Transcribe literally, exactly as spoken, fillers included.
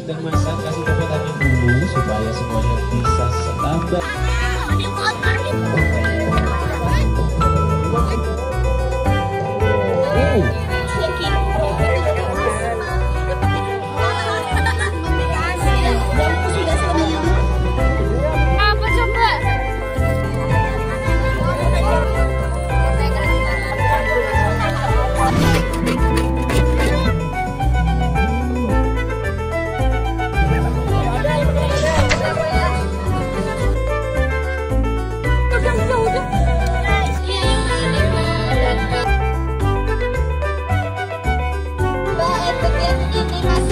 sedang masak, kasih copotannya dulu supaya semuanya bisa setambah. Ini